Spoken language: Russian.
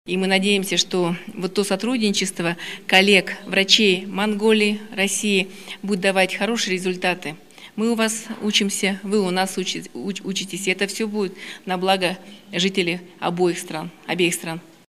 И мы надеемся, что вот то сотрудничество коллег, врачей Монголии, России будет давать хорошие результаты. Мы у вас учимся, вы у нас учитесь, и это все будет на благо жителей обеих стран.